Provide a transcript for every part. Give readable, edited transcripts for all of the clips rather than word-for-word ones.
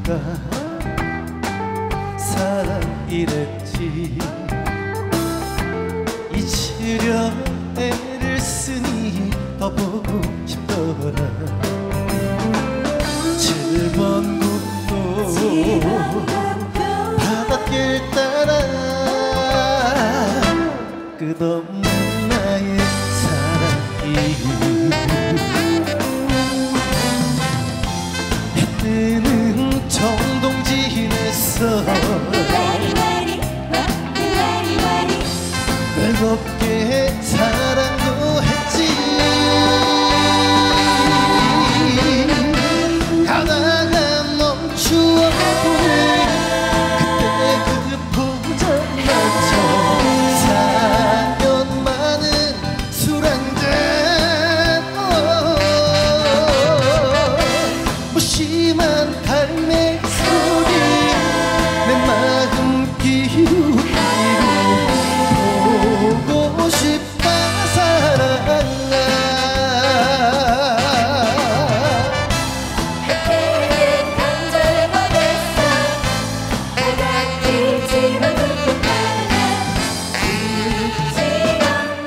우리가 사랑이랬지. 잊으려 애를 쓰니 더 보고 싶더라. 즐거운 곳도 바닷길 따라 끝없는 나의 사랑이 해 뜨는 정동진에서 즐겁게 사랑도 했지. 가다가 멈추어 그때 그 포장마차 4년 많은 술 한잔 무심한 갈매 소리 내 마음 기울이고 보고 싶다 사랑아. 해는 간절보냈어 바닥들지만 불편하다 잊지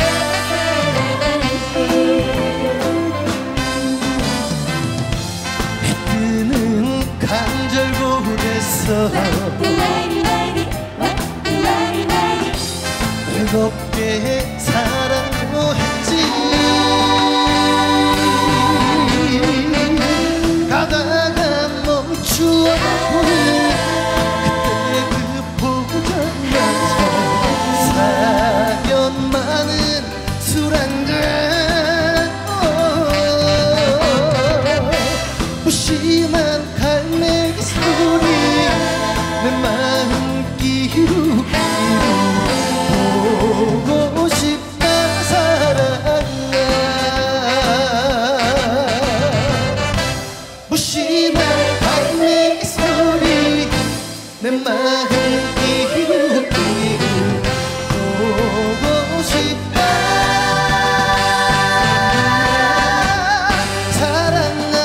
않는 사랑을 해뜨는 간절보냈어 즐겁게 사랑도 했지. 가다가 멈추어 그때 그 포장마차 4년 많은 술 한잔 무심한 갈매기 소리 내 마음 기울이고 보고 싶다 사랑아. 무심한 갈매기 소리 내 마음 기울이고 보고 싶다 사랑아.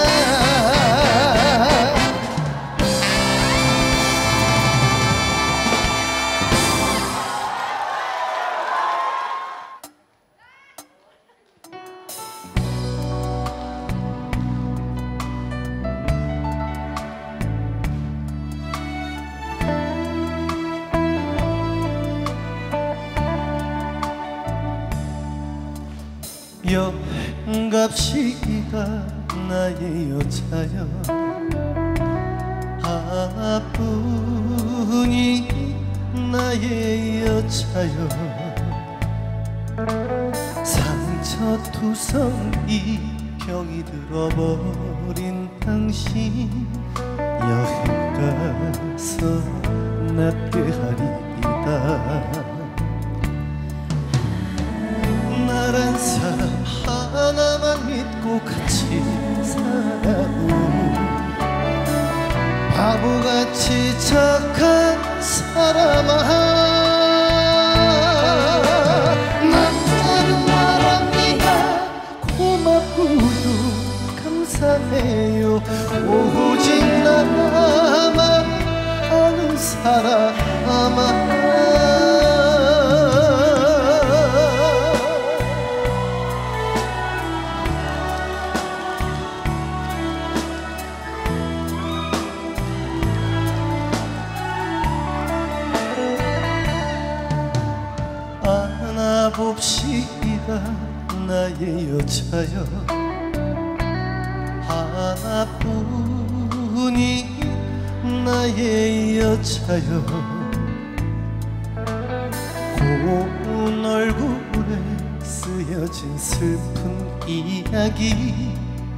여행 갑시다 나의 여자여 하나뿐이 나의 여자여 상처투성이 병이 들어버린 당신 여행 가서 낫게 하리이다. 나란 사람 하나만 믿고 같이 살아오 바보같이 착한 사람아. 남자는 말합니다. 고맙고요 감사해요 오직 나만 아는 사람아. 봅시다 나의 여자여 하나뿐이 나의 여자여 고운 얼굴에 쓰여진 슬픈 이야기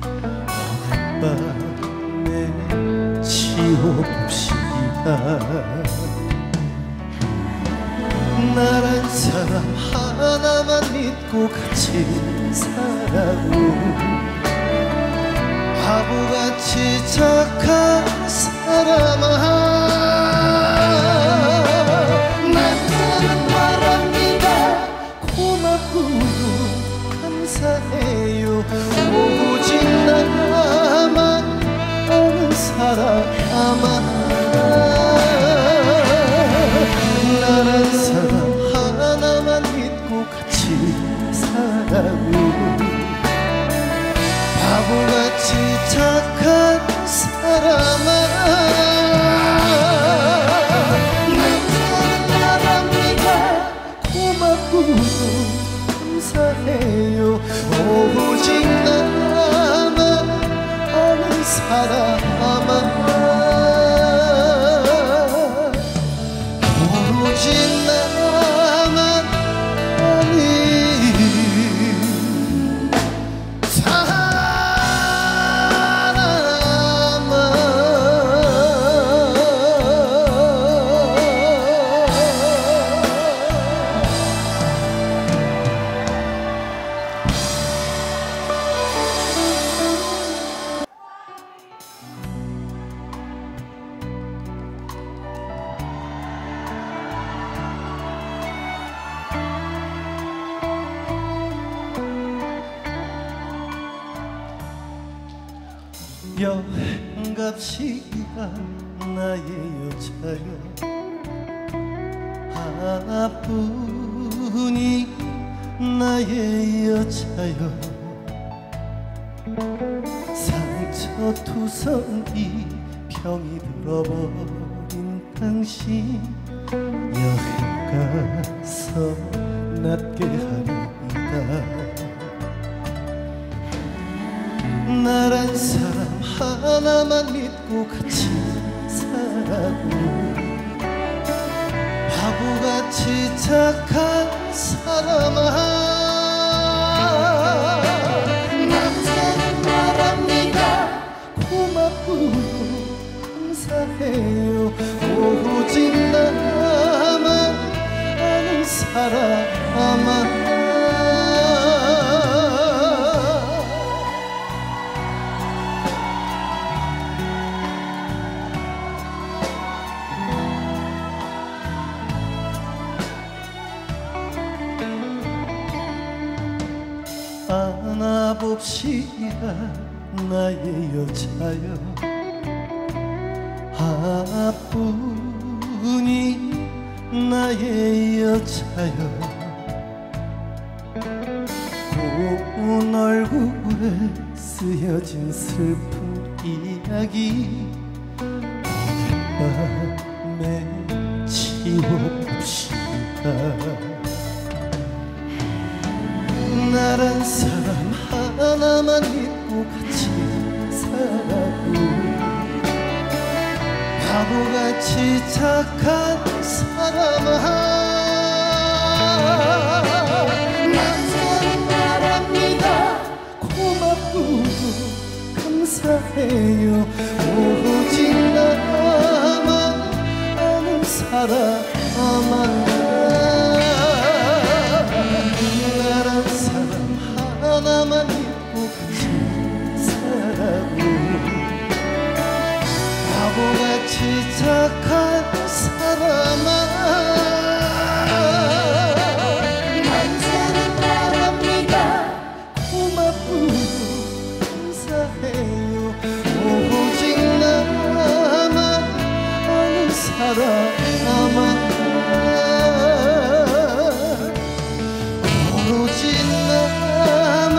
어젯밤에 지워봅시다. 나란 사람 하나만 믿고 같이 살아오 바보같이 착한 사람아. 남자는 말합니다. 고맙고요 감사해요 오직 나만 아는 사람아. 사람아 남자랍니다 고맙고 감사해요 오직 나만 아는 사람아 오직 나만 아는 여행 갑시다 나의 여자여 하나뿐이 나의 여자여 상처투성이 병이 들어버린 당신 여행 가서 낫게 하리이다 나란 사람 하나만 믿고 같이 살아도 바보같이 착한 사람아 남자는 말합니다 고맙고 감사해요 오직 나만 아는 사람아 안아봅시다 나의 여자여 하나뿐이 나의 여자여 고운 얼굴에 쓰여진 슬픈 이야기 오늘 밤에 지워봅시다 나란 사람 하나만 믿고 같이 살아도 바보같이 착한 사람아 남자는 말합니다 고맙고 감사해요 오직 나만 아는 사람아 하나만 믿고 같이 살아도 바보같이 착한 사람아 남자는 말합니다 고맙고 감사해요 오직 나만 아는 사람아 오직 나만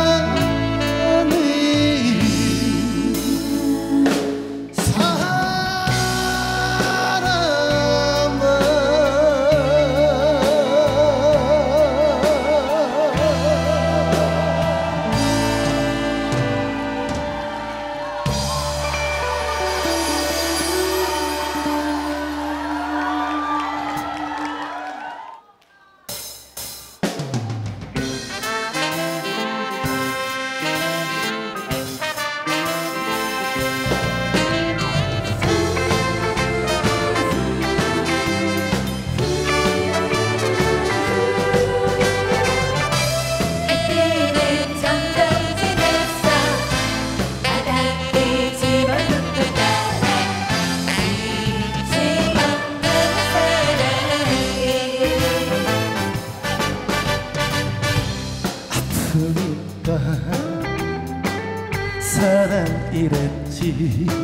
사랑이랬지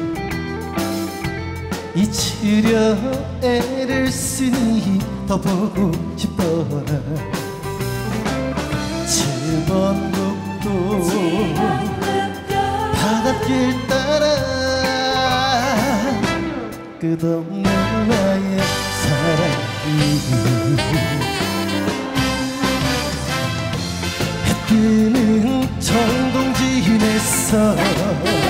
잊으려 애를 쓰니 더 보고 싶더라 칠번국도 바닷길 따라 끝없는 나의 사랑이 해 뜨는 청동진에서